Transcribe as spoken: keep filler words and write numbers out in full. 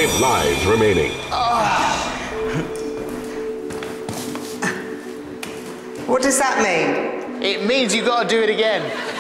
Five lives remaining. What does that mean? It means you've got to do it again.